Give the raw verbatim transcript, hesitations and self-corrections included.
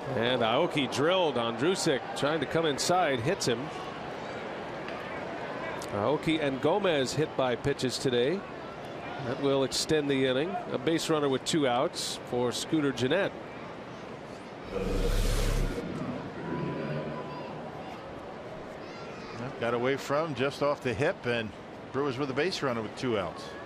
And Aoki drilled. Ondrusek trying to come inside, hits him. Aoki and Gomez hit by pitches today. That will extend the inning. A base runner with two outs for Scooter Gennett. Got away from just off the hip, and Brewers with a base runner with two outs.